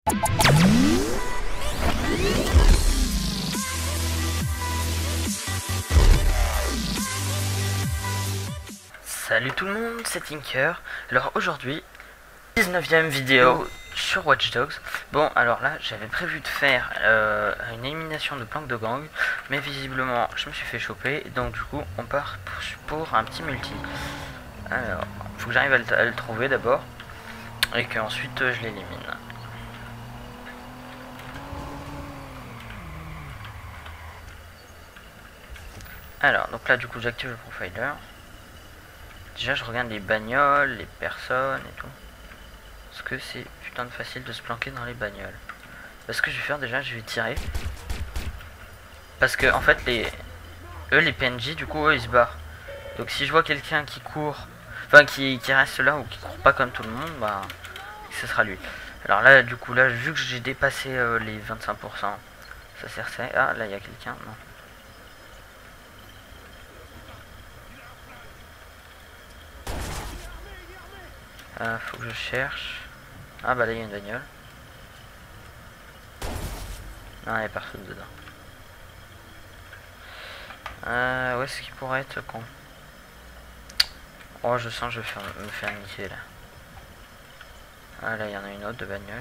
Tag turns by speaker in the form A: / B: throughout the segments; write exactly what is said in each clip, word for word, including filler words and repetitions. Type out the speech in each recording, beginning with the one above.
A: Salut tout le monde, c'est Tinker. Alors aujourd'hui, dix-neuvième vidéo sur Watch Dogs. Bon, alors là, j'avais prévu de faire euh, une élimination de planque de gang, mais visiblement, je me suis fait choper. Donc du coup, on part pour, pour un petit multi. Alors, faut que j'arrive à, à le trouver d'abord, et qu'ensuite euh, je l'élimine. Alors, donc là, du coup, j'active le profiler. Déjà, je regarde les bagnoles, les personnes et tout. Parce que c'est putain de facile de se planquer dans les bagnoles. Parce que je vais faire déjà, je vais tirer. Parce que en fait, les eux, les P N J, du coup, eux, ils se barrent. Donc si je vois quelqu'un qui court, enfin qui, qui reste là ou qui court pas comme tout le monde, bah, ce sera lui. Alors là, du coup, là, vu que j'ai dépassé euh, les vingt-cinq pour cent, ça sert ça. Ah, là, il y a quelqu'un, non. Euh, faut que je cherche. Ah bah là il y a une bagnole. Non, il n'y a personne dedans. Euh, où est-ce qu'il pourrait être con? Oh, je sens que je vais faire, me faire niquer là. Ah là il y en a une autre de bagnole.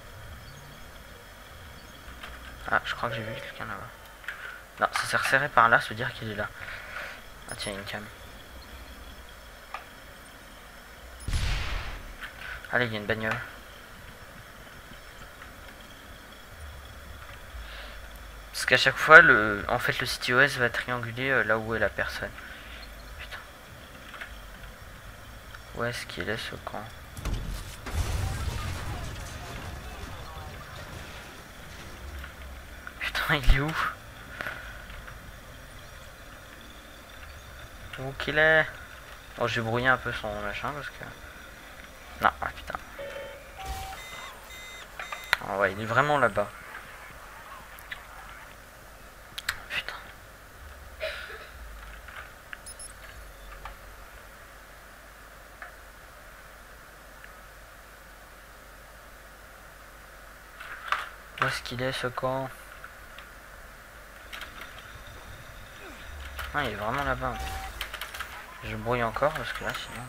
A: Ah, je crois que j'ai vu quelqu'un là-bas. Non, ça s'est resserré par là, ça veut dire qu'il est là. Ah tiens, une cam. Allez, il y a une bagnole. Parce qu'à chaque fois, le, en fait, le C T O S va trianguler euh, là où est la personne. Putain. Où est-ce qu'il est ce camp? Putain, il est où? Où qu'il est? Bon, j'ai brouillé un peu son machin parce que... Non, ah putain. Ah ouais, il est vraiment là-bas. Putain. Où est-ce qu'il est ce camp? Ah, il est vraiment là-bas. Je brouille encore parce que là sinon...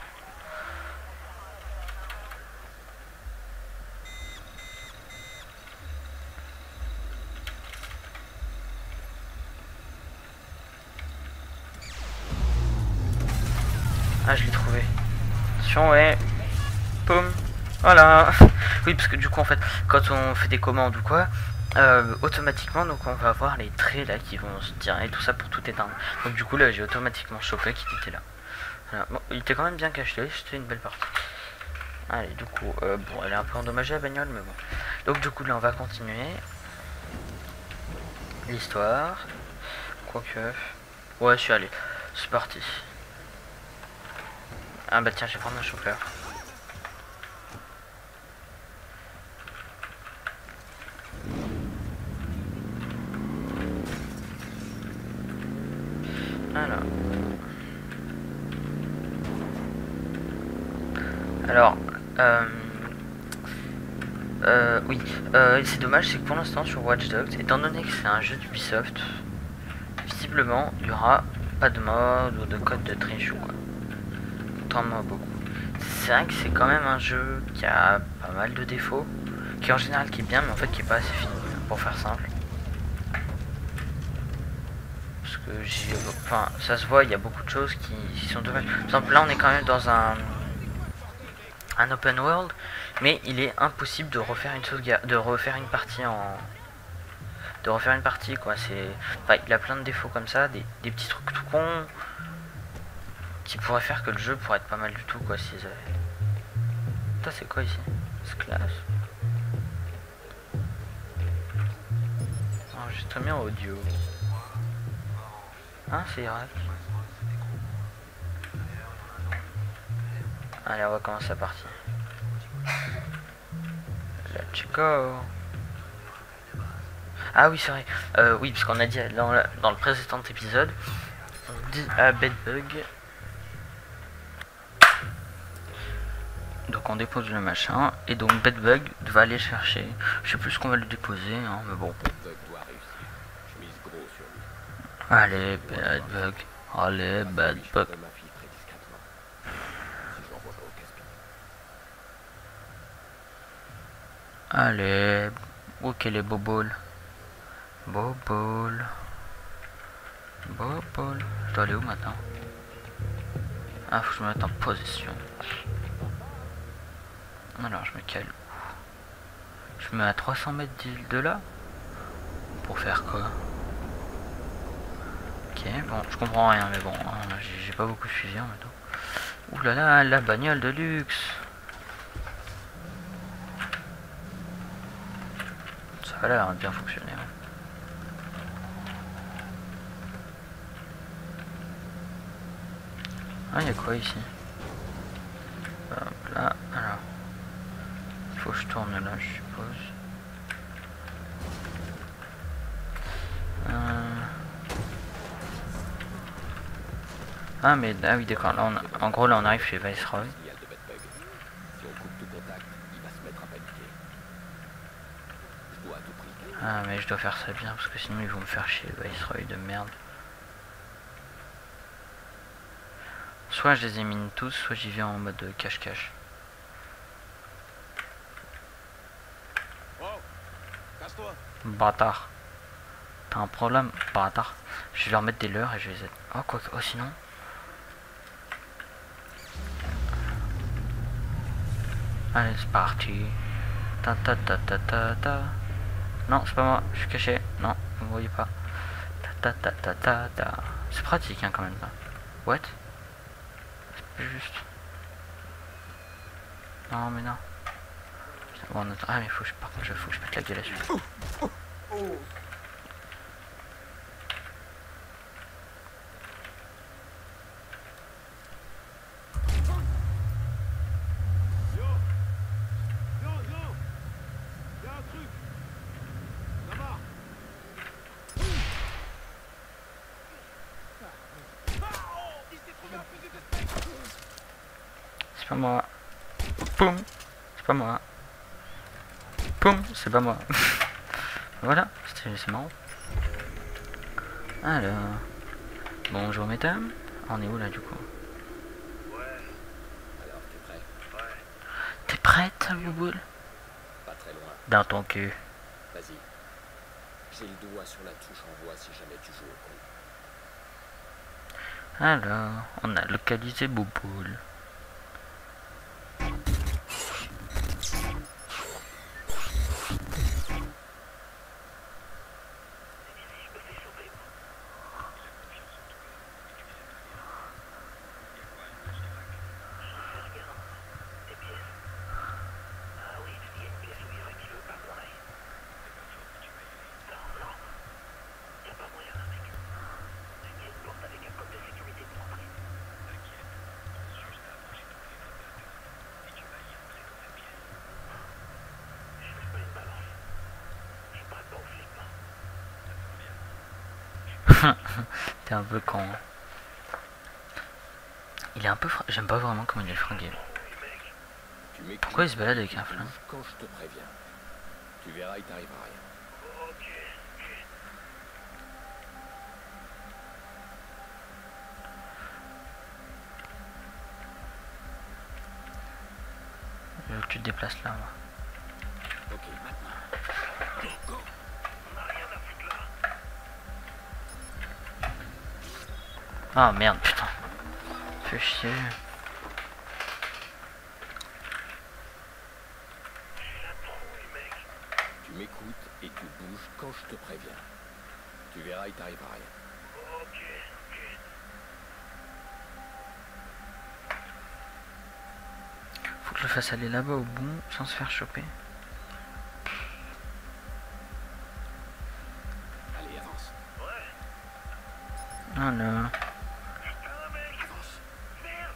A: Ah, je l'ai trouvé. Attention, ouais. Poum. Voilà. Oui, parce que du coup, en fait, quand on fait des commandes ou quoi, euh, automatiquement, donc on va avoir les traits là qui vont se tirer et tout ça pour tout éteindre. Donc du coup, là, j'ai automatiquement chopé qu'il était là. Voilà. Bon, il était quand même bien caché, c'était une belle partie. Allez, du coup, euh, bon, elle est un peu endommagée la bagnole, mais bon. Donc du coup, là, on va continuer l'histoire. Quoique... Ouais, je suis allé. C'est parti. Ah bah tiens, je vais prendre un chauffeur. Alors... Alors... Euh... Euh, oui, euh, c'est dommage, c'est que pour l'instant sur Watch Dogs, étant donné que c'est un jeu d'Ubisoft, visiblement, il n'y aura pas de mode ou de code de triche ou quoi. Contrairement à beaucoup. C'est vrai que c'est quand même un jeu qui a pas mal de défauts, qui en général qui est bien, mais en fait qui est pas assez fini, pour faire simple. Parce que j'ai... Enfin, ça se voit, il y a beaucoup de choses qui, qui sont dommages. Par exemple, là on est quand même dans un... un open world, mais il est impossible de refaire une sauvegarde, de refaire une partie en... de refaire une partie quoi, c'est... Enfin, il a plein de défauts comme ça, des, des petits trucs tout cons, qui pourraient faire que le jeu pourrait être pas mal du tout quoi, si... Putain, c'est quoi ici? C'est classe. Enregistrement audio. Hein, c'est Irak. Allez, on va commencer la partie. Let's go. Ah oui, c'est vrai. Euh, oui, parce qu'on a dit dans, la, dans le précédent épisode, on dit à Bedbug. Donc qu'on dépose le machin. Et donc Bedbug va aller chercher. Je sais plus ce qu'on va lui déposer, hein, mais bon. Allez, Bedbug. Allez, Bedbug. Allez. Ok, les boboles. Bobole. Bobole. Je dois aller où maintenant? Ah, faut que je me mette en position. Alors, je me cale où? Je me mets à trois cents mètres d'île de là? Pour faire quoi? Ok, bon, je comprends rien, mais bon, hein, j'ai pas beaucoup suivi en même temps. Ouh là là, la bagnole de luxe! Ça a l'air bien fonctionner. Hein. Ah, il y a quoi ici? Hop là, alors. Il faut que je tourne là, je suppose. Euh... Ah, mais ah oui, d'accord. Là, on... En gros, là, on arrive chez Viceroy. Ah, mais je dois faire ça bien parce que sinon ils vont me faire chier, Viceroy de merde. Soit je les élimine tous, soit j'y vais en mode cache-cache. Bâtard. T'as un problème, bâtard. Je vais leur mettre des leurres et je vais les aider. Oh, quoi que. Oh, sinon. Allez, c'est parti. Ta ta ta ta ta ta. Non, c'est pas moi, je suis caché. Non, vous me voyez pas. Ta ta ta ta ta ta. C'est pratique, hein, quand même. Là. What? C'est juste. Non, mais non. Bon, on attend. Ah, mais faut que je... par contre, il faut que je pète la gueule à celui-là. C'est pas moi. Poum. C'est pas moi. Poum. C'est pas moi. Voilà. C'est marrant. Alors. Bonjour mesdames. On est où là du coup?
B: Ouais. Alors t'es prêt? Ouais.
A: T'es prête, Bouboule?
B: Pas très loin.
A: Dans ton cul.
B: Vas-y. J'ai le doigt sur la touche envoi si jamais tu joues au con.
A: Alors, on a localisé Bouboule. T'es un peu con. Il est un peu... J'aime pas vraiment comment il est fringué. Pourquoi il se balade avec un flingue?
B: Quand je te préviens, tu verras, il t'arrivera rien.
A: Je veux que tu te déplaces là. Moi.
B: Ok, maintenant. Go, go. On a rien à foutre là.
A: Ah merde, putain. Fais chier.
B: Tu m'écoutes et tu bouges quand je te préviens. Tu verras, il t'arrivera rien. Ok, ok.
A: Faut que je le fasse aller là-bas au bout sans se faire choper.
B: Allez, avance. Ouais.
A: Oh non.
B: Putain, mec. Avance. Merde.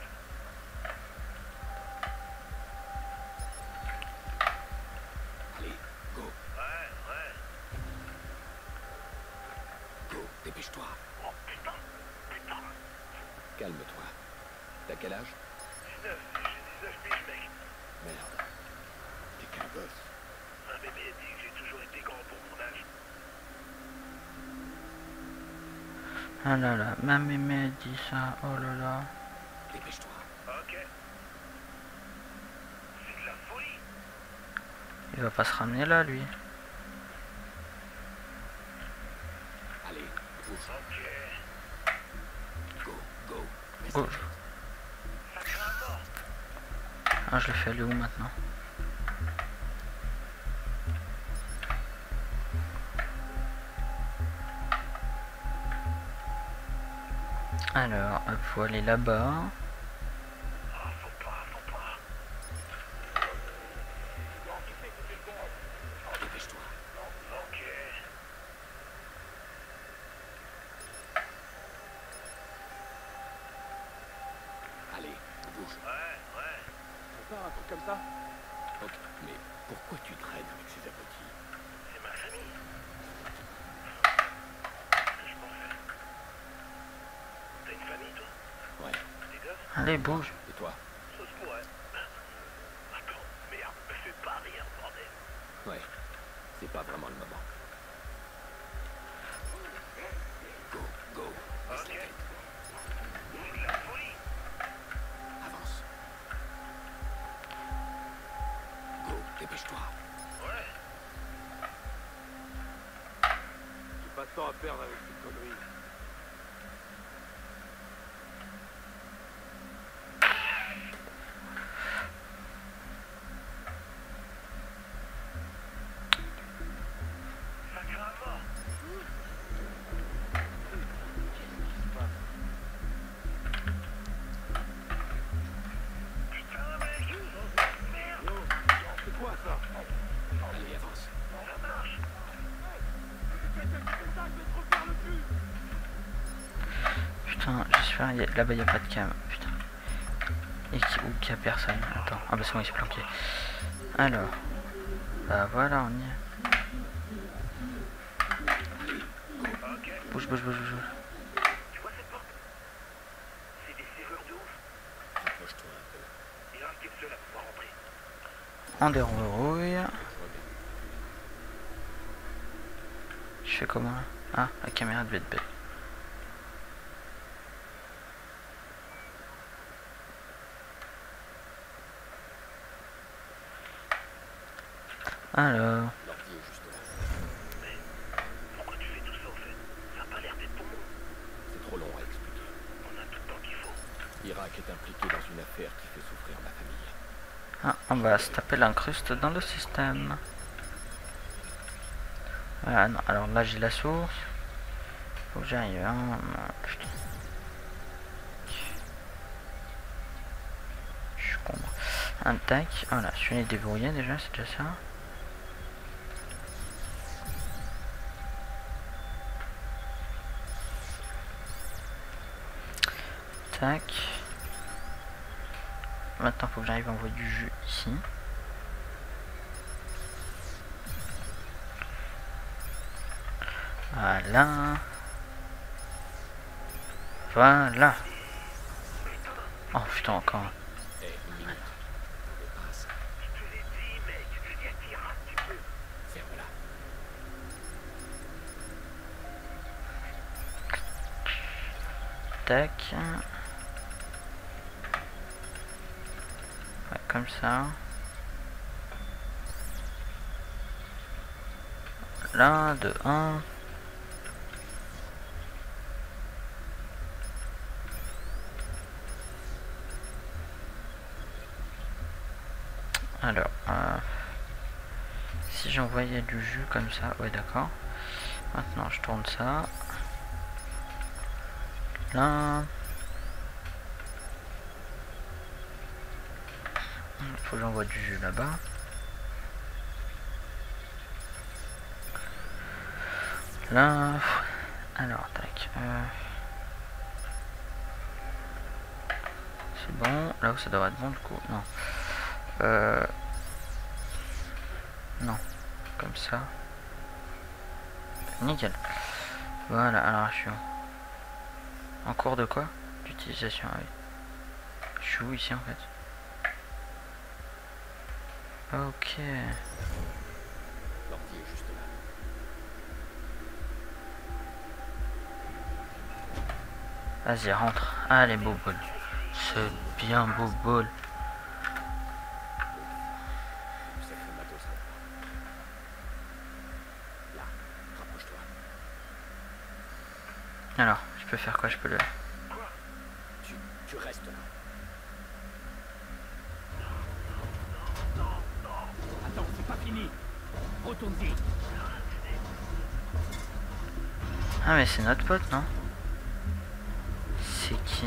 B: Allez, go. Ouais, ouais. Go, dépêche-toi. Oh putain, putain. Calme-toi. T'as quel âge? dix-neuf, j'ai dix-neuf piges, mec. Merde. T'es qu'un gosse.
C: Un bébé dit que j'ai toujours été grand pour mon âge.
A: Ah là là, ma mémé dit ça, oh là là.
B: Dépêche-toi.
C: Ok. C'est de la folie.
A: Il va pas se ramener là, lui.
B: Allez, bouge.
C: Ok.
B: Go, go.
A: Go.
C: Ça craint à mort.
A: Ah, je le fais aller où maintenant? Alors, il faut aller là-bas.
C: Ah, faut pas, faut pas.
B: Dépêche-toi.
C: Ok.
B: Allez, bouge.
C: Ouais, ouais.
B: C'est pas un truc comme ça? Ok, mais pourquoi tu traînes avec ces abrutis?
C: C'est ma famille. Je pensais. T'as une famille, toi?
B: Ouais.
C: Des gosses?
A: Allez, bouge.
B: Et toi?
C: Ça se pourrait. Attends, merde, me fais pas rire, bordel.
B: Ouais. C'est pas vraiment le moment. Go, go. Laisse la
C: Ok.
B: tête.
C: C'est de la folie.
B: Avance. Go, dépêche-toi.
C: Ouais.
B: J'ai pas de temps à perdre avec cette connerie.
C: Ça craint à mort. Putain, mec. Merde.
B: C'est quoi ça? Allez, avance.
C: Ça marche.
A: Putain, j'espère, y a- là-bas, il n'y a pas de cam. Putain. Et qui, ou qu'il y a personne. Attends, ah bah c'est bon, il s'est planqué. Alors. Bah voilà, on y est.
C: Ok.
A: Bouge, bouge, bouge, bouge.
C: Tu vois cette porte? C'est des serrures de ouf.
B: Rapproche-toi un peu.
C: Et un qui est le seul à pouvoir entrer.
A: On dérouille.
B: Je vois bien.
A: Je fais comment là? Ah, la caméra de bête bête. Alors.
B: L'ordi est juste là.
C: Mais pourquoi tu fais tout ça au fait? Ça a pas l'air d'être ton monde.
B: C'est trop long à expliquer.
C: On a tout le temps qu'il faut.
B: Irak est impliqué dans une affaire qui fait souffrir ma famille.
A: Ah, on va se taper l'incruste dans le système. Voilà, non. Alors là j'ai la source. Faut que j'arrive. Hein. Putain. Je suis con. Un tac. Voilà, je suis allé débrouiller déjà, c'est déjà ça. Tac. Maintenant faut que j'arrive à envoyer du jus ici. Voilà. Voilà. Oh putain encore.
B: Eh, une minute. On dépasse.
C: Je te l'ai dit, mec. Tu y attires un petit peu.
B: Ferme-la.
A: Tac. Ouais, comme ça. Là, de un. Alors, euh, si j'envoyais du jus comme ça, ouais d'accord. Maintenant je tourne ça. Là. Il faut que j'envoie du jus là-bas. Là. Alors, tac. Euh, c'est bon. Là où ça devrait être bon du coup. Non. Euh, non. Comme ça. Nickel. Voilà, alors je suis où? En cours de quoi? D'utilisation, oui. Je suis où ici en fait? Ok.
B: L'ortie est juste là.
A: Vas-y, rentre. Allez, Boboul. C'est bien, Boboul.
B: Sacré matos là. Là, rapproche-toi.
A: Alors, je peux faire quoi? Je peux le...
B: Tu, tu restes là. Attends, c'est pas fini. Retourne-y.
A: Ah, mais c'est notre pote, non? C'est qui?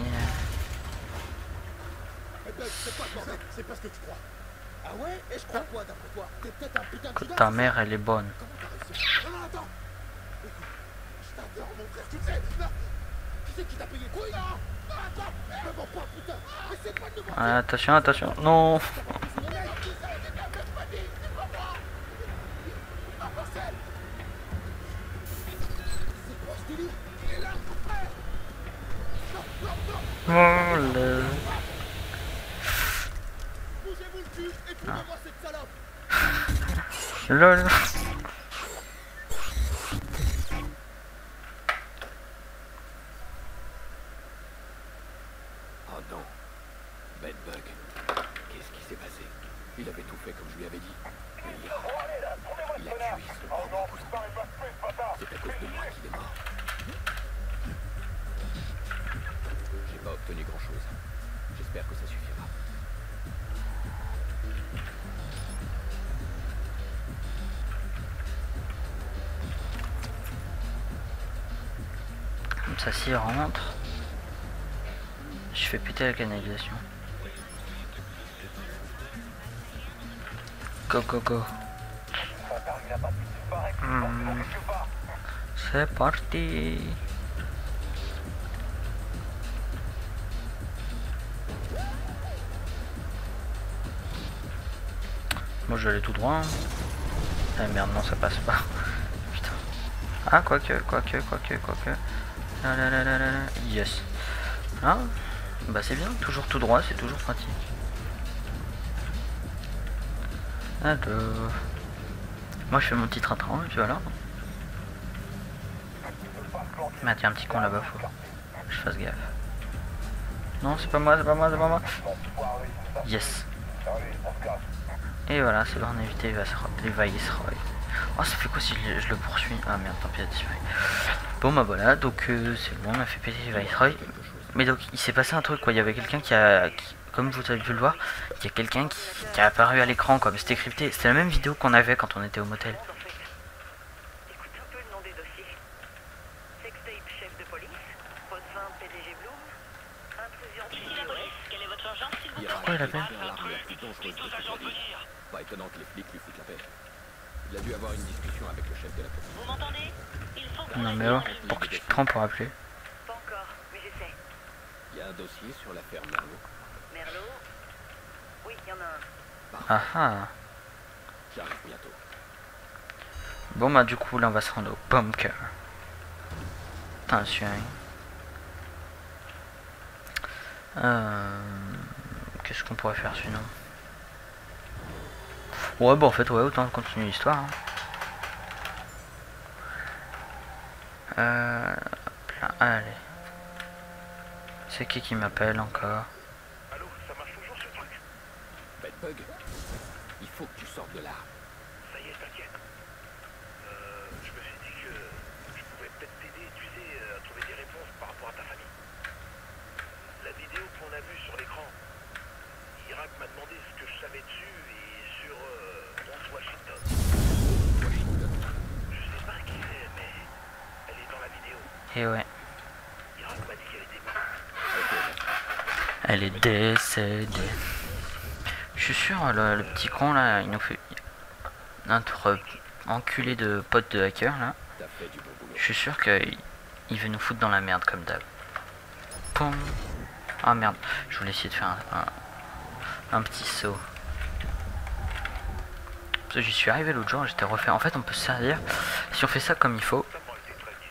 D: Eh ben, c'est pas bordel, c'est pas ce que tu crois. Ah ouais? Et je crois quoi d'après toi? T'es peut-être un putain de
A: Que
D: giga,
A: ta
D: c'est
A: mère,
D: ça?
A: elle est bonne.
D: Comment t'as réussi? Non, non, attends! Écoute, je t'adore, mon frère, tu le sais! Non! Qui c'est qui t'a payé? Oui, non! Non, attends! Me mens pas, putain! Essaie pas de me mentir!
A: Ah, attention, attention. Non.
D: T'as pas pris son oreille! Qui c'est? C'est ta mère, pas dit! C'est pas moi! Ah, Marcel! C'est quoi ce délire? Il est là, mon frère! Non, non, non!
A: Oh, le...
D: Bougez-vous le cul et trouvez-moi cette salope!
A: Lol.
B: Oh non. Bedbug. Qu'est-ce qui s'est passé? Il avait tout fait comme je lui avais dit. Mais il a... Il a tué ce pauvre cousin. C'est à cause de moi qu'il est mort. J'ai pas obtenu grand-chose. J'espère que ça suffira.
A: Comme ça, s'il rentre, je fais péter la canalisation. Go, go, go. Hmm. C'est parti. Moi, je vais aller tout droit. Hein. Ah merde, non, ça passe pas. Putain. Ah, quoique, quoique, quoique, quoique. Ah là là là là là. Yes. Ah, bah c'est bien, toujours tout droit, c'est toujours pratique. Alors, moi je fais mon petit train-train et puis voilà. Mais tiens, un petit con là-bas, faut que je fasse gaffe. Non, c'est pas moi, c'est pas moi, c'est pas moi. Yes. Et voilà, c'est bon, on a évité les Viceroy. Oh, ça fait quoi si je, je le poursuis? Ah merde, tant pis, il a disparu. Bon bah voilà, donc euh, c'est bon, on a fait péter les Viceroy. Mais donc il s'est passé un truc quoi, il y avait quelqu'un qui a, qui, comme vous avez pu le voir, il y a quelqu'un qui, qui a apparu à l'écran comme c'était crypté. C'était la même vidéo qu'on avait quand on était au motel.
E: Écoute un peu le nom des dossiers. Sextape chef de police, pot de vin P D G Bloom, intrusion
F: Ici la police, quelle est votre urgence s'il vous plaît?
A: Pourquoi il appelle?
B: C'est l'arme la plus dangereuse de toute la ville. Pas étonnant que les flics lui foutent la paix. Il a dû avoir une discussion avec le chef de la police.
F: Vous m'entendez? Il faut que
A: Non
F: vous
A: mais oh,
F: restiez
A: pour que tu te prends pour appeler.
E: Pas encore, mais j'essaie.
B: Il y a un dossier sur l'affaire Merlot.
E: Merlot? Oui, il y en a un.
A: Ah ah.
B: J'arrive bientôt.
A: Bon bah du coup là on va se rendre au bunker. Attention. Euh... Qu'est-ce qu'on pourrait faire sinon? Ouais bah en fait ouais, autant continuer l'histoire. Hein. Euh... Allez. C'est qui qui m'appelle encore?
C: Allô, ça marche toujours ce truc?
B: Bedbug, il faut que tu sortes de là.
C: Ça y est, t'inquiète. Euh, je me suis dit que je pouvais peut-être t'aider, tu sais, à trouver des réponses par rapport à ta famille. La vidéo qu'on a vue sur l'écran, Irak m'a demandé ce que je savais dessus et sur euh, Rose Washington.
B: Washington.
C: Je sais pas qui c'est, mais elle est dans la vidéo.
A: Et ouais.
C: Irak m'a dit qu'elle était morte.
A: Elle est décédée. Je suis sûr, le, le petit con là, il nous fait notre enculé de pote de hacker là.
B: T'as fait du bon boulot.
A: Je suis sûr qu'il il veut nous foutre dans la merde comme d'hab. Poum. Ah merde, je voulais essayer de faire un, un, un petit saut. Parce que j'y suis arrivé l'autre jour, j'étais refait. En fait, on peut se servir si on fait ça comme il faut.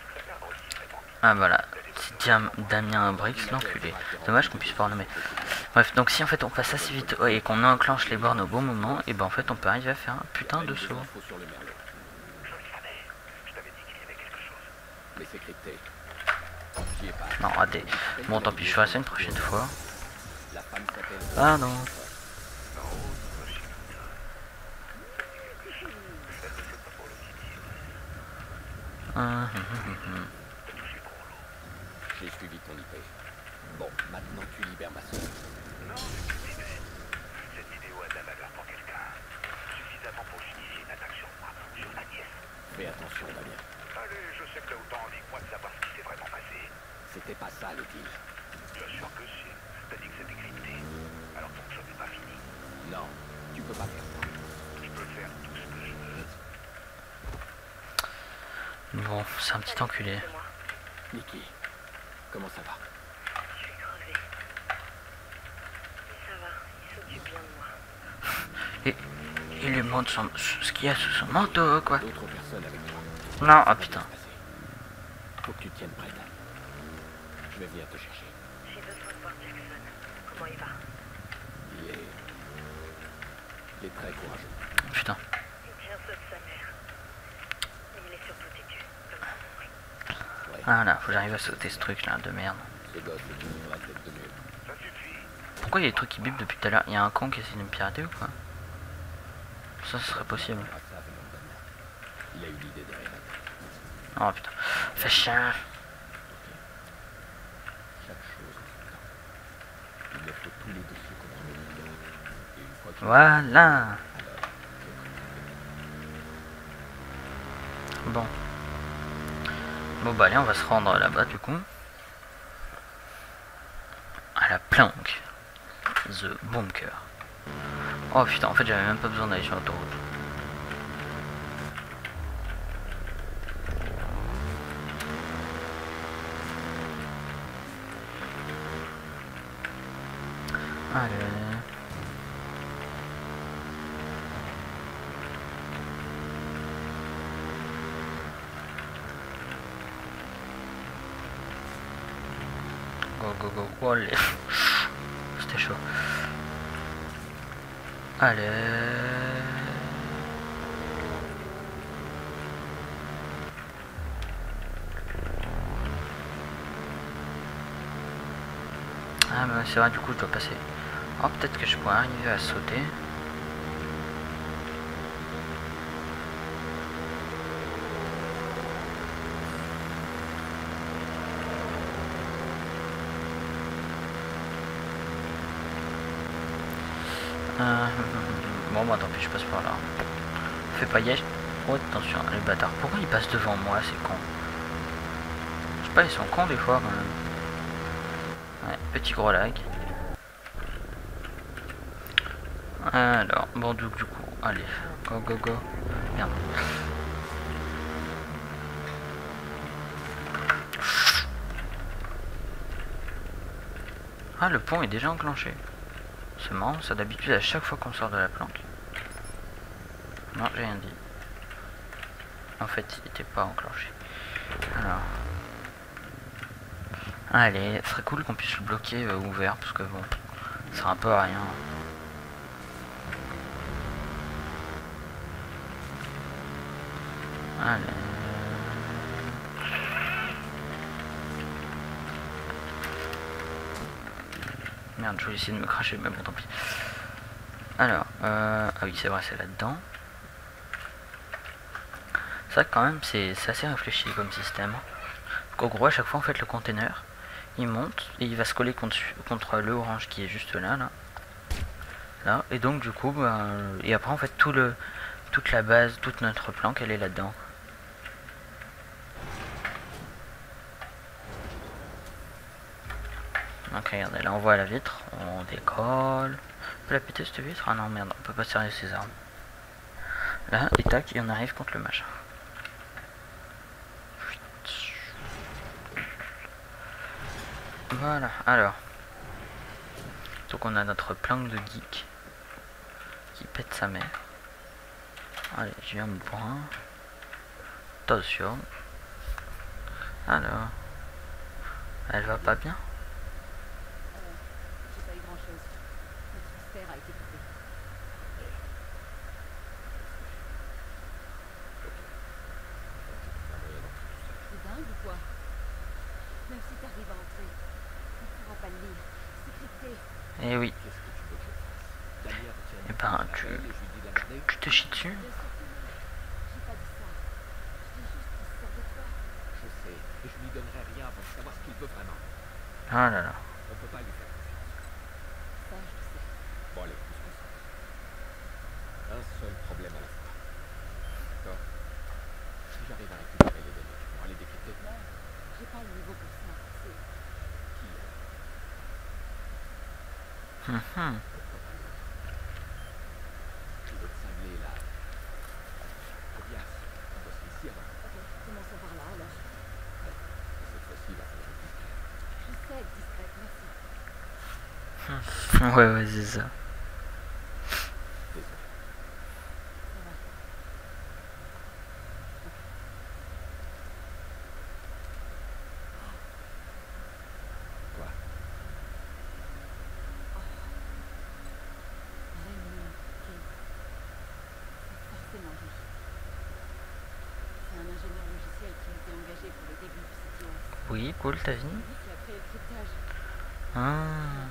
A: Ah voilà, c'est Damien Brix, l'enculé. Dommage qu'on puisse pas le nommer. Bref, donc si en fait on passe assez vite ouais, et qu'on enclenche les bornes au bon moment, et ben en fait on peut arriver à faire un putain de saut.
B: Sur le merlot.
C: Je le savais. Je t'avais dit qu'il y avait quelque chose.
B: Mais c'est crypté. J'y ai pas.
A: Non, raté. Bon, tant pis, je ferai ça une prochaine fois.
B: La femme s'appelle.
A: Ah non. Hum, hum, hum, hum.
B: J'ai suivi ton I P. Bon, maintenant tu libères ma soeur.
C: Non, c'est une idée. Cette vidéo a de la valeur pour quelqu'un. Suffisamment pour justifier une attaque sur moi, sur ma nièce.
B: Fais attention, Damien.
C: Allez, je sais que t'as autant envie que moi de savoir ce qui s'est vraiment passé.
B: C'était pas ça le deal.
C: Bien sûr que si. T'as dit que c'était crypté. Alors ton job n'est pas fini.
B: Non, tu peux pas faire ça.
C: Je peux faire tout ce que je veux.
A: Bon, c'est un petit enculé.
E: C'est moi.
B: Nikki, comment ça va?
E: Je suis crevée. Mais ça va, il s'occupe bien de moi.
A: Et il lui montre son, ce qu'il y a sous son manteau, quoi.
B: D'autres personnes avec toi.
A: Non, ah putain.
B: Faut que tu te tiennes prête. Je vais venir te chercher.
E: J'ai besoin de voir Jackson. Comment il va?
B: Il est... Il est très courageux.
A: Putain.
E: Il tient ça de sa mère. Mais il est surtout têtu, comme son mari.
B: Ouais,
A: Ah là, faut que j'arrive à sauter ce truc là de merde.
B: ce gosse est une vraie tête de mule.
C: Ça suffit.
A: Pourquoi il y a des trucs qui bipent depuis tout à l'heure? Il y a un con qui essaie de me pirater ou quoi? Ça, ce serait possible.
B: Ah, ça, venant de Damien. Il a eu l'idée derrière.
A: Oh putain. Fais chien.
B: Chaque chose en son temps. Il me faut tous les dossiers contre le leader. Et une fois que...
A: Voilà.
B: Alors,
A: Bon. Bon bah allez, on va se rendre là-bas du coup. À la planque. The Bunker. Oh putain, en fait j'avais même pas besoin d'aller sur l'autoroute. Allez. Go go go, oh, allez. C'était chaud. Allez. Ah mais c'est vrai, du coup je dois passer. Oh, peut-être que je pourrais arriver à sauter. Euh, bon bah tant pis, je passe par là. Fais pas yèche. Oh attention, les bâtards. Pourquoi ils passent devant moi, c'est con? Je sais pas, ils sont cons des fois quand même. Ouais, petit gros lag. Alors, bon du, du coup, allez, go go go. Merde. Ah, le pont est déjà enclenché. C'est marrant, ça d'habitude à chaque fois qu'on sort de la planque. Non, j'ai rien dit. En fait, il n'était pas enclenché. Alors. Allez, ce serait cool qu'on puisse le bloquer euh, ouvert, parce que bon, ça sert un peu à rien. Allez. Merde, je vais essayer de me cracher, mais bon, tant pis. Alors, euh... ah oui, c'est vrai, c'est là-dedans. C'est vrai que quand même, c'est assez réfléchi comme système. Donc, en gros, à chaque fois, en fait, le container, il monte et il va se coller contre, contre le orange qui est juste là, là. Là, et donc, du coup, bah, et après, en fait, tout le, toute la base, toute notre planque, elle est là-dedans. Donc regardez, là on voit la vitre, on décolle. On peut la péter cette vitre? Ah non merde, on peut pas servir ses armes. Là, et tac, et on arrive contre le machin. Voilà, alors. Donc on a notre planque de geek qui pète sa mère. Allez, je viens me prendre. Attention. Alors. Elle va pas bien?
G: J'ai pas eu grand chose. Même si t'arrives à entrer, on ne pourra pas le lire. C'est crypté.
A: Eh oui.
B: Qu'est-ce que tu veux que je fasse? Dania retient
A: Eh ben, tu,
B: et je lui dis de la garder.
A: tu te chies dessus.
G: Bien sûr que non. J'ai pas dit ça. Je dis juste qu'il se sert de toi.
B: Je sais, et je lui donnerai rien avant de savoir ce qu'il veut vraiment.
A: Ah là là.
B: On peut pas lui faire confiance.
G: Ça, je le sais.
B: Bon allez, on se concentre. Un seul problème à la fois. D'accord? Si j'arrive à récupérer les données, tu pourras les décrypter?
G: Non, j'ai pas le niveau pour ça. C'est...
B: Qui a?
A: Hum, hum.
B: Pourquoi pas lui? Tu veux te cingler là? Tobias, on bosse ici avant.
G: Ok, commençons par là alors.
B: Mais cette fois-ci, il va falloir être discret.
G: Je sais être discrète, merci.
A: Ouais, ouais, c'est ça.
B: Désolé.
G: Ça va.
B: Quoi?
G: Raymond Kane. C'est forcément lui. C'est un ingénieur logiciel qui a été engagé pour le début du C T O S.
A: Oui, cool, t'as vu?
G: C'est lui qui a créé le cryptage.
A: Ah.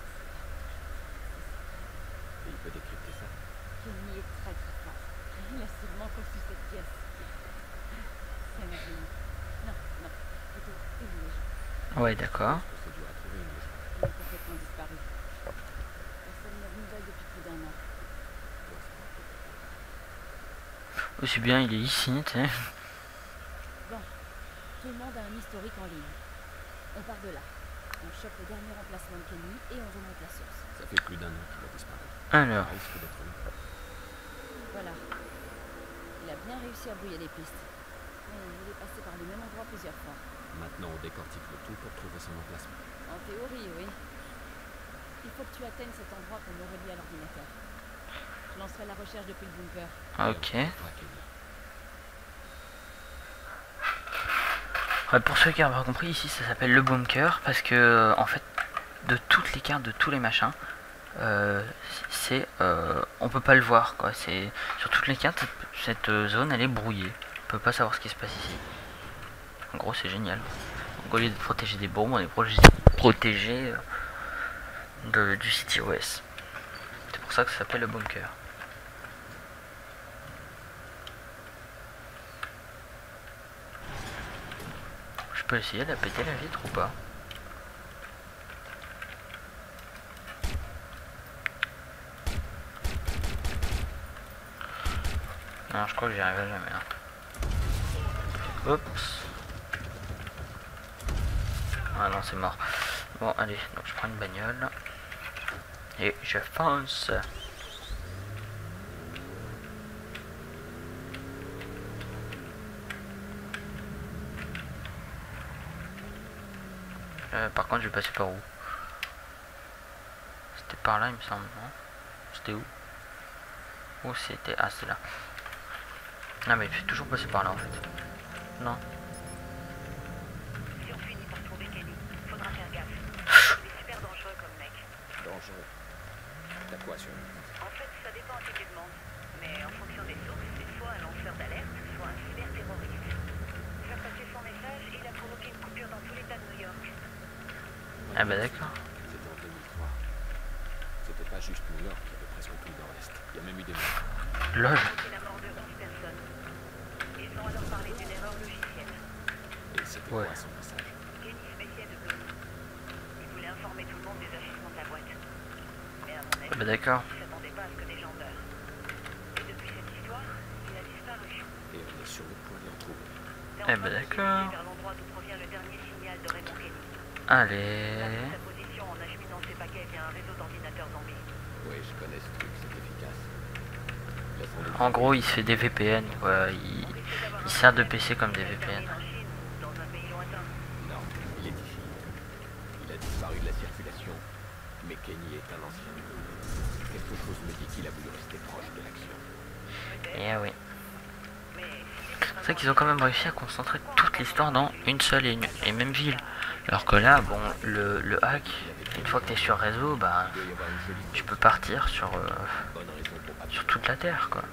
B: Et il peut décrypter ça?
G: Kenny est très très fort. Il a sûrement conçu cette pièce. C'est un génie. Non, non, plutôt une légende.
A: Ouais, d'accord.
B: Parce que c'est dur à trouver une légende.
G: Il a complètement disparu. Personne n'a de nouvelles depuis plus d'un an.
B: Toi, c'est pas peut-être.
A: Aussi bien, il est ici, tu sais.
G: Bon, tout le monde a un historique en ligne. On part de là. On chope le dernier emplacement de Kenny et on remonte la source.
B: Ça fait plus d'un an qu'il a disparu.
A: Alors,
B: Ça risque d'être lui.
G: Voilà. Il a bien réussi à brouiller les pistes. Mais il est passé par le même endroit plusieurs fois.
B: Maintenant, on décortique le tout pour trouver son emplacement.
G: En théorie, oui. Il faut que tu atteignes cet endroit pour me relier à l'ordinateur. Je lancerai la recherche depuis le bunker.
A: ok.
B: Et on retrouvera Kenny.
A: Ouais, pour ceux qui n'ont pas compris, ici ça s'appelle le bunker parce que, en fait, de toutes les cartes, de tous les machins, euh, c'est, euh, on peut pas le voir, quoi. C'est sur toutes les cartes, cette, cette zone, elle est brouillée. On peut pas savoir ce qui se passe ici. En gros, c'est génial. Donc, au lieu de protéger des bombes, on est protégé, protégé euh, de, du C T O S. C'est pour ça que ça s'appelle le bunker. Je peux essayer de péter la vitre ou pas? Non, je crois que j'y arriverai jamais. Hein. Oups. Ah non, c'est mort. Bon, allez, donc je prends une bagnole. Et je fonce. Euh, par contre, je vais passer par où? C'était par là, il me semble, non? C'était où? Où c'était? Ah, c'est là. Non, mais il fait toujours passer par là, en fait. Non.
E: Si on finit par trouver Kenny, faudra faire gaffe. Il est super dangereux comme mec.
B: Dangereux. T'as quoi sur lui?
E: En fait, ça dépend à qui tu demandes. Mais en fonction des sources, c'est soit un lanceur d'alerte, soit un cyberterroriste. Faire passer son message, il a provoqué une coupure dans tout l'état de New York.
A: Ah bah d'accord.
B: C'était en deux mille trois. C'était pas juste New York, il y avait presque tout le nord-est. Il y a même eu des morts.
A: Lol.
E: C'est la mort de onze personnes. Ils ont alors parlé d'une erreur logicielle.
B: Et c'était
A: Ouais.
B: quoi son message?
E: Kenny se méfiait de Bloom. Il voulait informer tout le monde des agissements de la boîte. Mais à mon avis,
A: Ah bah d'accord.
E: il s'attendait pas à ce que des gens meurent. Et depuis cette histoire, il a disparu.
B: Et on est sur le point de le retrouver.
E: T'es en
A: Eh
E: train
A: bah
E: de se
A: d'accord.
E: diriger vers l'endroit d'où provient le dernier signal de Raymond Kenny.
A: Allez.
E: Sa position en acheminant ses paquets via un réseau d'ordinateurs zombies.
B: Oui, je connais ce truc, c'est efficace. Laisse-on le
A: En gros, il se fait des V P N, quoi. Il, il sert de P C comme des V P N.
E: En Chine ou dans un pays lointain.
B: Non, il est ici. Il a disparu de la circulation. Mais Kenny est un ancien. Quelque chose me dit qu'il a voulu rester proche de l'action.
A: Eh oui.
E: Mais
A: C'est vrai qu'ils ont quand même réussi à concentrer toute l'histoire dans une seule et, une, et même ville. Alors que là, bon, le, le hack, une fois que tu es sur réseau, bah,
B: Il doit y avoir une jolie
A: tu peux partir sur, euh,
B: bonne raison pour pas.
A: sur toute la Terre, quoi.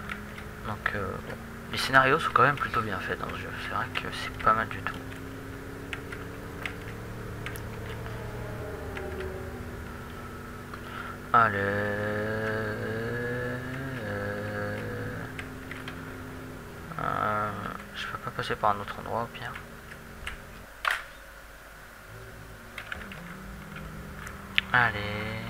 A: Donc, euh, bon. Les scénarios sont quand même plutôt bien faits dans ce jeu. C'est vrai que c'est pas mal du tout. Allez. Euh... Euh... Je peux pas passer par un autre endroit au pire. Allez.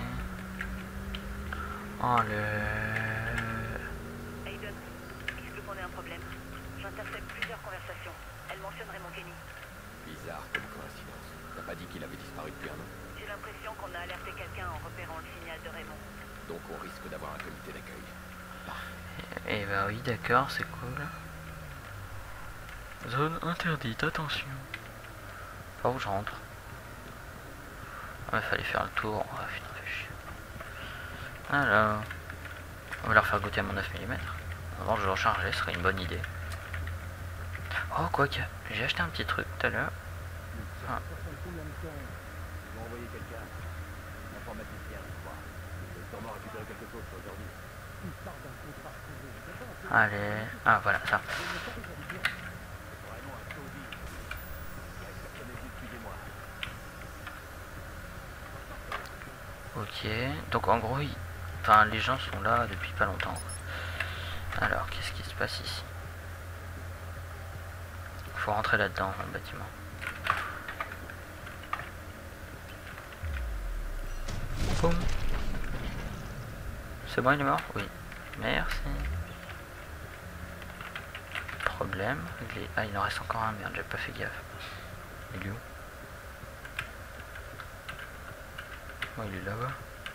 A: Allez.
E: Aiden, il se peut qu'on ait un problème. J'intercepte plusieurs conversations. Elle mentionne Raymond Kenny.
B: Bizarre comme coïncidence. T'as pas dit qu'il avait disparu depuis un an?
E: J'ai l'impression qu'on a alerté quelqu'un en repérant le signal de Raymond.
B: Donc on risque d'avoir un comité d'accueil.
A: Et bah oui, d'accord, c'est cool. Zone interdite, attention. Par où je rentre? Ouais, fallait faire le tour. Ah putain, fais chier. Alors, on va leur faire goûter à mon neuf millimètres. Avant de le recharger, ce serait une bonne idée. Oh, quoique, j'ai acheté un petit truc tout à l'heure. Ah. Allez, ah voilà ça. Ok, donc en gros, il... enfin, les gens sont là depuis pas longtemps. Alors, qu'est-ce qui se passe ici? Faut rentrer là-dedans, dans le bâtiment. Boum. C'est bon, il est mort? Oui. Merci. Problème. Il est... Ah, il en reste encore un, merde, j'ai pas fait gaffe. Il est où? Oh, il est là-bas.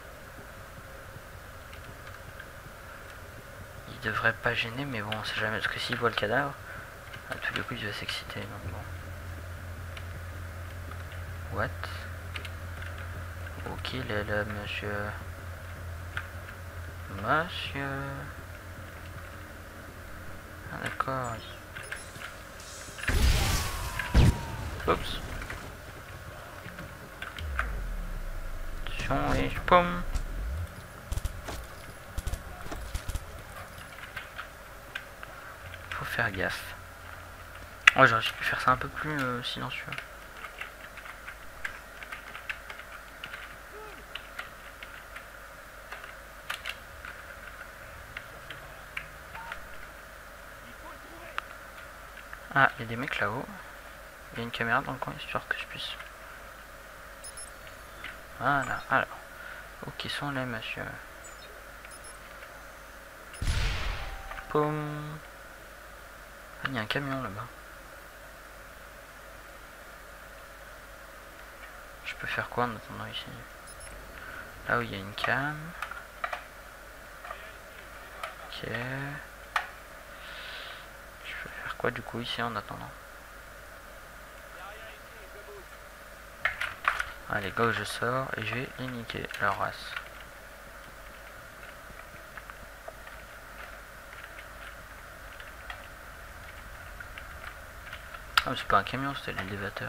A: Il devrait pas gêner, mais bon, on sait jamais. Parce que s'il voit le cadavre, à tous les coups, il va s'exciter. Donc bon. What? Ok, il est là, monsieur. Monsieur. Ah, d'accord. Oups. Attention et poum. Faut faire gaffe. Oh, j'aurais pu faire ça un peu plus euh, silencieux. Ah, il y a des mecs là-haut. Il y a une caméra dans le coin, histoire que je puisse... Voilà, alors. Où qui sont les messieurs? Poum. Ah, il y a un camion là-bas. Je peux faire quoi en attendant ici? Là où il y a une cam. Ok. Quoi du coup ici en attendant? Allez go, je sors et je vais les niquer leur race. Ah mais c'est pas un camion, c'était l'élévateur.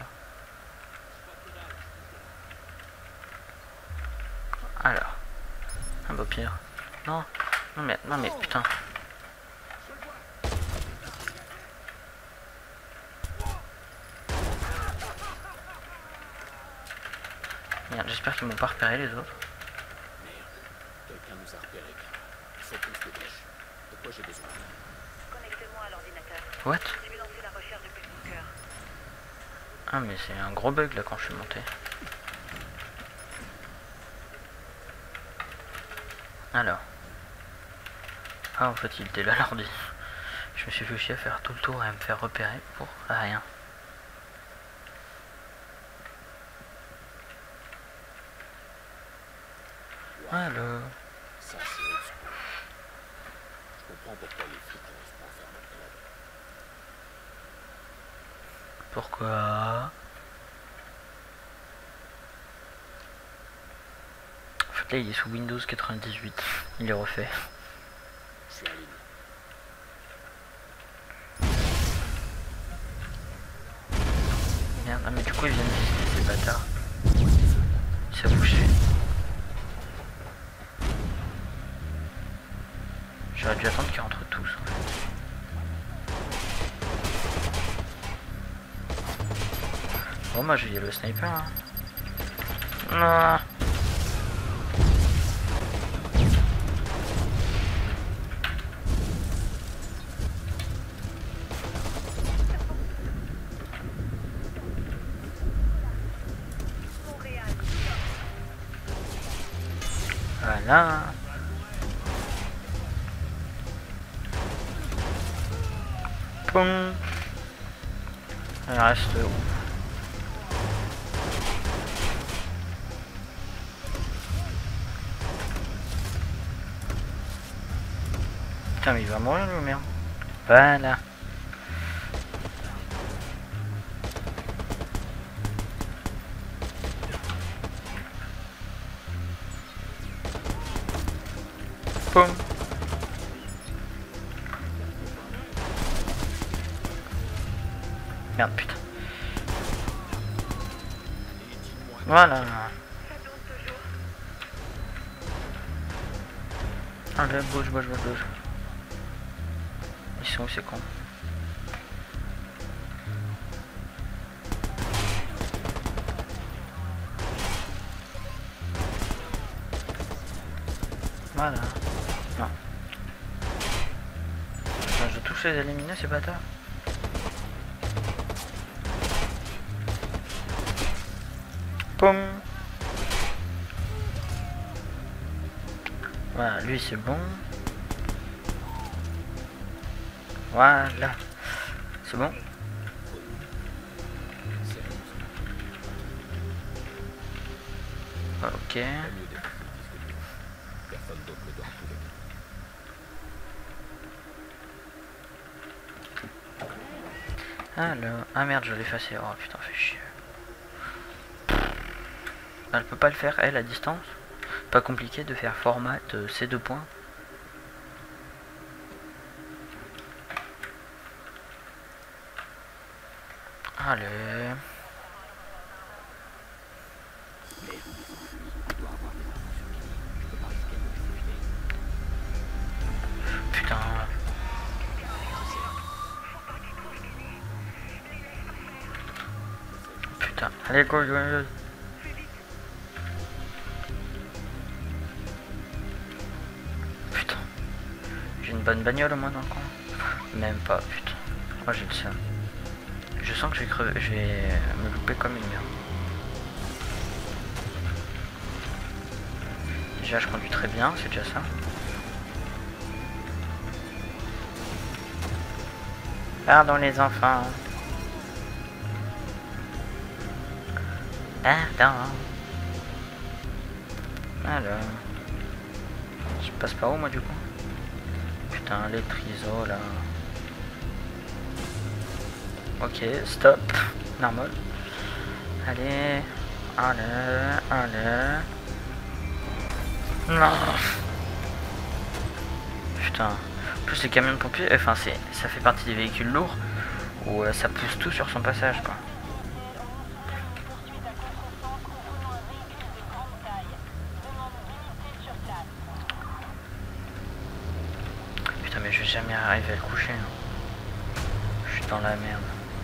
A: Alors. Un beau pire. Non, non mais non mais putain. J'espère qu'ils m'ont pas repéré les autres.
B: Merde, quelqu'un nous a repérés. Il faut qu'on se dépêche. De quoi j'ai besoin?
E: Connectez-moi à l'ordinateur.
A: What?
E: Je vais lancer la recherche depuis le bunker.
A: Ah mais c'est un gros bug là quand je suis monté. Alors. Ah en fait il était là l'ordi. Je me suis fait chier à faire tout le tour et à me faire repérer pour rien. Alors.
B: Ça, c'est old school. Je comprends pourquoi les flics n'arrivent pas à faire notre job.
A: Pourquoi? En fait là il est sous Windows quatre-vingt-dix-huit. Il est refait.
B: Je suis en ligne.
A: Merde, ah mais du coup ils viennent visiter ces bâtards. Ça bouge. J'aurais dû attendre qu'ils rentrent tous en fait. Bon moi j'ai le sniper hein. Non. là. Poum. Il reste où? Putain, mais il va mourir lui, merde. Voilà. Poum. Merde, putain. Voilà. Allez, bouge, bouge, bouge, bouge. Ils sont où ces cons? Voilà. Non. Enfin, je touche les éliminer ces bâtards. Poum. Voilà, lui c'est bon. Voilà. C'est bon. Ok. Alors, ah merde, je l'ai effacé. Oh putain, fait chier. Elle peut pas le faire, elle, à distance. Pas compliqué de faire format euh, ces deux points. Allez. Putain. Putain. Allez, go, go, go. Putain. J'ai une bonne bagnole au moins dans le coin. Même pas, putain. Moi j'ai le seum. Je sens que je vais crever, je vais me louper comme une merde. Déjà je conduis très bien, c'est déjà ça. Pardon les enfants. Pardon. Alors. Je passe par où moi du coup? Putain, les trisos là. Ok, stop. Normal. Allez. Allez. Allez. Non. Putain. En plus les camions de pompiers, enfin c'est, ça fait partie des véhicules lourds où euh, ça pousse tout sur son passage quoi. Putain mais je vais jamais arriver à le coucher. Hein. Je suis dans la merde.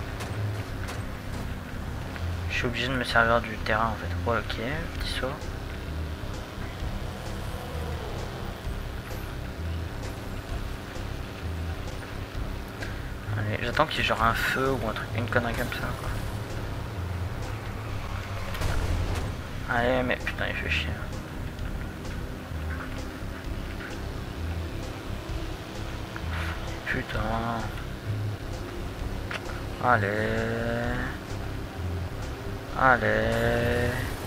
A: Je suis obligé de me servir du terrain en fait. Ouais, ok, petit saut. Allez, j'attends qu'il y ait genre un feu ou un truc, une connerie comme ça quoi. Allez, mais putain, il fait chier. Putain. Allez. Allez.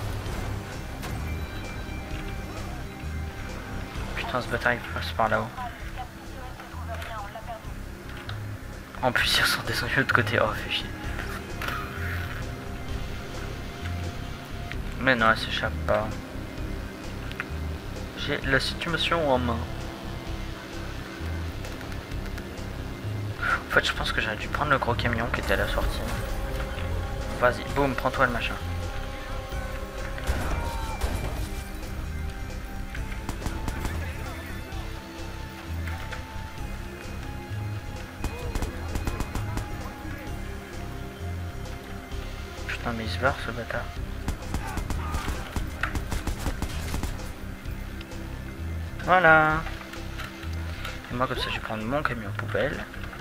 A: Putain, ce bâtard il passe par là-haut. En plus, ils sont descendus de l'autre côté. Oh, fait chier. Mais non, elle s'échappe pas. J'ai la situation en main. En fait, je pense que j'aurais dû prendre le gros camion qui était à la sortie. Vas-y, boum, prends-toi le machin. Putain, mais il se barre ce bâtard. Voilà. Et moi, comme ça, je vais prendre mon camion poubelle.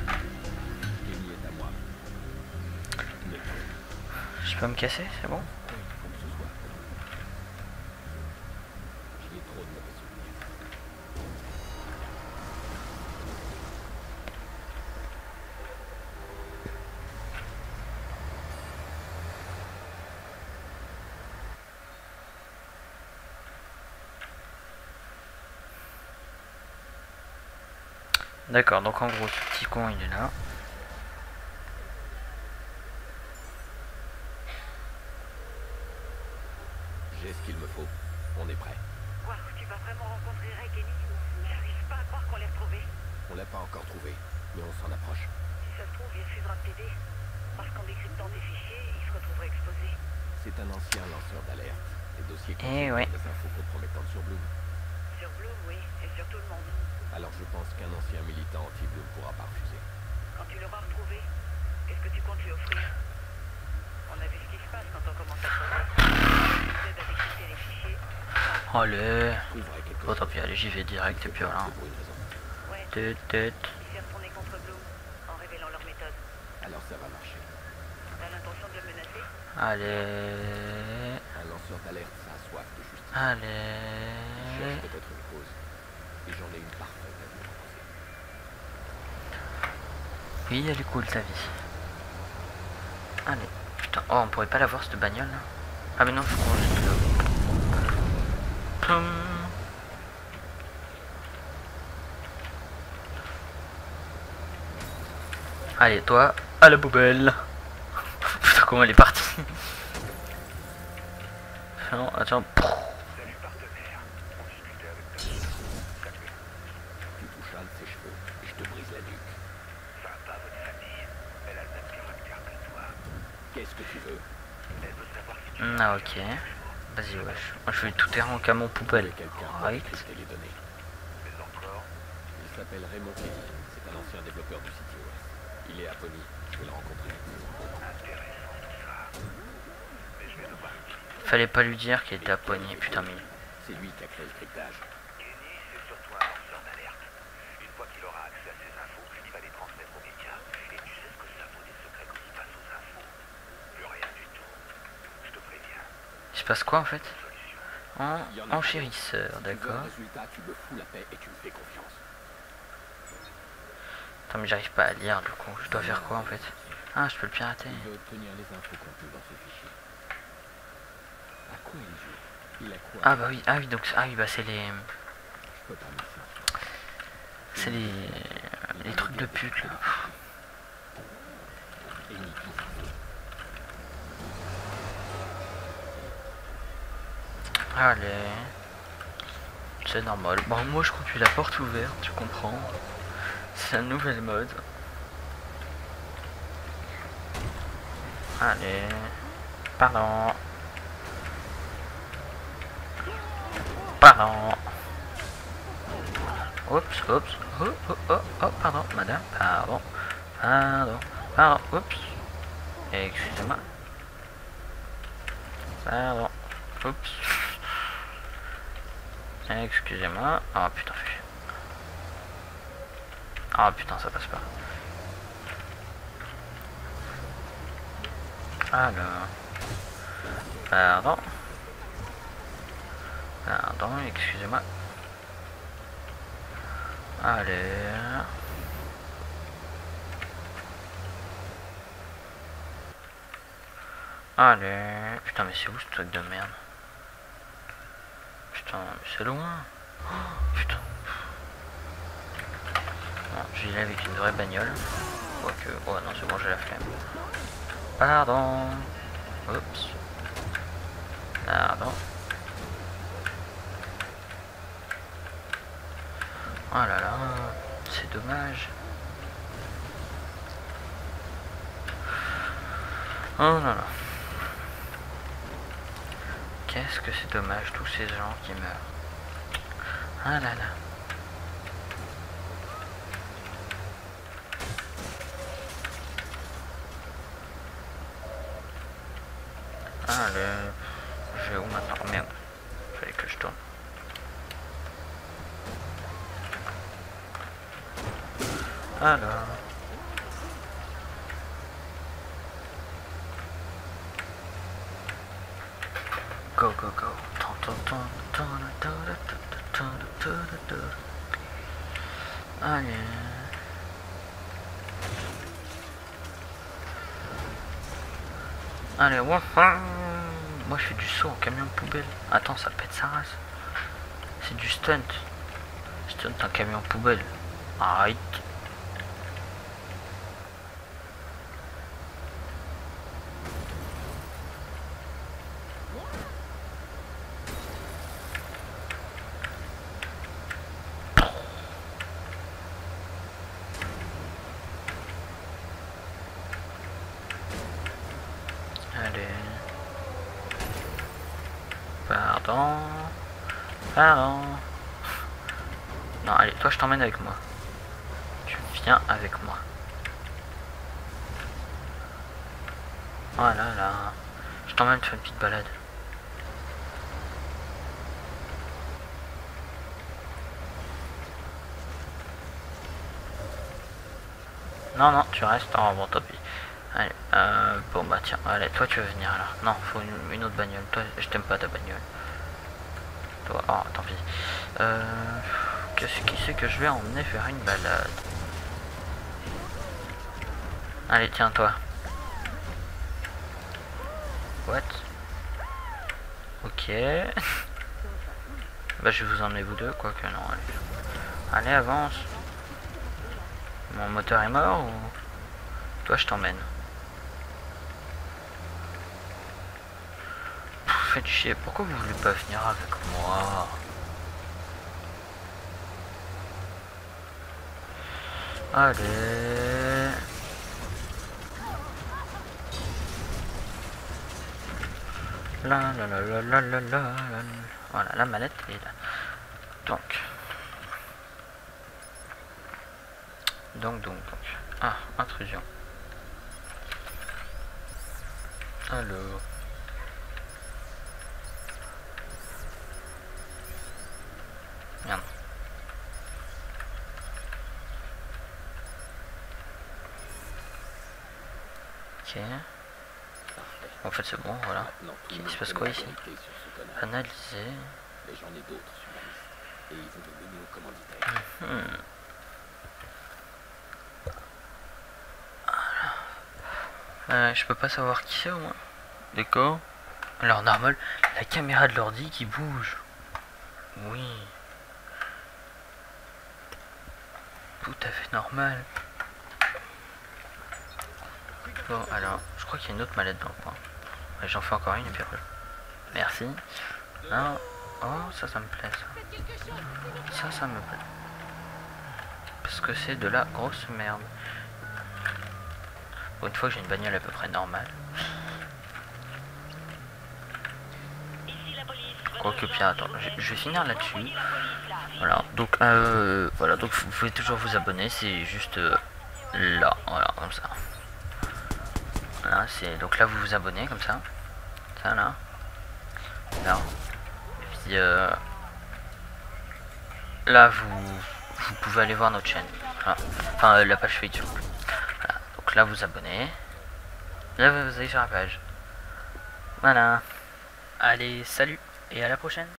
A: Je peux me casser, c'est bon?
B: J'ai trop de mauvais souvenirs.
A: D'accord, donc en gros, ce petit con, il est là.
B: J'ai ce qu'il me faut. On est prêt.
E: Waouh, tu vas vraiment rencontrer Ray Kenny? J'arrive pas à croire qu'on l'ait retrouvé.
B: On l'a pas encore trouvé, mais on s'en approche.
E: Si ça se trouve, il refusera de t'aider. Parce qu'en décryptant des fichiers, il se retrouverait exposé.
B: C'est un ancien lanceur d'alerte. Les dossiers
A: Eh
B: contiennent
A: ouais.
B: des infos compromettantes sur Bloom.
E: Sur Bloom, oui, et sur tout le monde.
B: Alors je pense qu'un ancien militant anti-Bloom pourra pas refuser.
E: Quand tu l'auras retrouvé, qu'est-ce que tu comptes lui offrir? On a vu ce qui se passe quand on commence à creuser. Tu nous aides à décrypter les fichiers.
A: Allez.
B: Trouverai quelque
A: Oh, tant
B: chose.
A: pis, allez, j'y vais direct et puis voilà.
B: C'est pour une raison.
E: Ouais,
A: Tut, tut.
E: il s'est retourné contre Bloom en révélant leur méthode.
B: Alors ça va marcher.
E: T'as l'intention de le menacer?
A: Allez.
B: Un lanceur d'alerte, ça a soif de justice. Il
A: Allez.
B: cherche peut-être une cause. Et j'en ai une parfaite à lui proposer.
A: Oui, elle est cool, sa vie. Allez. Putain, oh, on pourrait pas l'avoir, cette bagnole là. Ah, mais non, faut qu'on jette là. Ploum. Allez, toi, à la poubelle. Putain, comment elle est partie. Non, attends.
C: Salut partenaire. On discutait avec ta fille. Salut.
B: Tu touches un de ses cheveux et je te brise la nuque.
C: Sympa votre famille. Elle a le même caractère que toi.
B: Qu'est-ce que tu veux?
C: Elle veut savoir si tu
A: Ah, ok. Vas-y, wesh. Moi, je vais tout terrain en camion poubelle.
B: Trouver quelqu'un pour
A: Right.
B: décrypter les données.
C: mais encore.
B: Il s'appelle Raymond Kelly. C'est un ancien développeur du City West. Il est à Pony. Je vais le rencontrer.
C: Intéressant tout ça. Mais je vais devoir le dire.
A: Fallait pas lui dire qu'il était à poignée, putain, mais.
B: C'est lui qui a créé le cryptage.
C: Kenny, c'est surtout un lanceur d'alerte. Une fois qu'il aura accès à ces infos, il va les transmettre aux médias. Et tu sais ce que ça vaut des secrets quand il passe aux infos? Plus rien du tout. Je te préviens.
A: Il se passe quoi en fait?
C: Solution.
A: En
B: Il y en a
A: enchérisseur,
B: Si tu veux un
A: d'accord.
B: résultat, tu me fous la paix et tu me fais confiance.
A: Attends, mais j'arrive pas à lire du coup. Je dois faire quoi en fait? Ah, je peux le pirater.
B: Il veut obtenir les infos contenues dans ce fichier. À quoi il joue? Il a quoi?
A: Ah bah oui, ah oui, donc ah oui, bah c'est les.
B: Je peux pas me laisser.
A: C'est les. les trucs de pute là.
B: Et Nicky.
A: Allez. C'est normal. Bon, moi je conduis la porte ouverte, tu comprends. C'est la nouvelle mode. Allez. Pardon. Pardon. Oups, oups. Oh, oh, oh, oh, pardon, madame. Pardon. Pardon. Pardon. Oups. Excusez-moi. Pardon. Oups. Excusez-moi. Oh putain, fais chier. Ah putain, ça passe pas. Alors. Pardon. Pardon, excusez-moi. Allez. Allez. Putain, mais c'est où ce truc de merde? Putain, mais c'est loin. Oh, putain. Bon, j'y vais avec une vraie bagnole. Quoique. Oh non, c'est bon, j'ai la flemme. Pardon. Oups. Pardon. Oh là là, c'est dommage. Oh là là. Qu'est-ce que c'est dommage, tous ces gens qui meurent. Ah là là. Allez. Je vais où maintenant? Oh, merde. Fallait que je tourne. Alors. Go, go, go. Allez. Allez, ouais. Moi je fais du saut en camion de poubelle. Attends, ça pète sa race. C'est du stunt. Stunt en camion poubelle. Arrête. Allez. Pardon. Pardon. Non, allez, toi je t'emmène avec moi. Tu viens avec moi. Voilà, là. Je t'emmène faire une petite balade. Non, non, tu restes. Oh, bon, tant pis. Allez, euh, bon bah tiens, allez, toi tu veux venir alors. Non, faut une, une autre bagnole. Toi, je t'aime pas ta bagnole. Toi, oh, tant pis. Euh, qu'est-ce qui c'est que je vais emmener faire une balade? Allez, tiens, toi. What? Ok. Bah, je vais vous emmener vous deux, quoique non, allez. Allez, avance. Mon moteur est mort ou... Toi, je t'emmène. Faites chier, pourquoi vous voulez pas venir avec moi? Allez. La la la la la la la. Voilà, la mallette est là. Donc. Donc, donc, donc. Ah, intrusion. Alors. Merde. Ok. En fait c'est bon, voilà. Il se passe quoi ici? Analyser.
B: Mais j'en ai d'autres sur la liste. Et ils vont me mener au commanditaire.
A: Hmm. Euh, je peux pas savoir qui c'est au moins. D'accord. Alors normal, la caméra de l'ordi qui bouge. Oui. Tout à fait normal. Bon alors, je crois qu'il y a une autre mallette dans le coin. Ouais, j'en fais encore une et puis après. Merci. Non. Oh, ça, ça me plaît ça. Ça, ça me plaît. Parce que c'est de la grosse merde. Bon, une fois que j'ai une bagnole à peu près normale. Quoique bien, attends, je, je vais finir là-dessus. Voilà, donc euh, voilà, donc vous pouvez toujours vous abonner, c'est juste euh, là, voilà, comme ça. Voilà, c'est donc là vous vous abonnez comme ça, ça là, là. Et puis euh, là vous vous pouvez aller voir notre chaîne, voilà. Enfin euh, la page Facebook. Voilà, donc là vous abonnez, là vous allez sur la page. Voilà. Allez, salut et à la prochaine.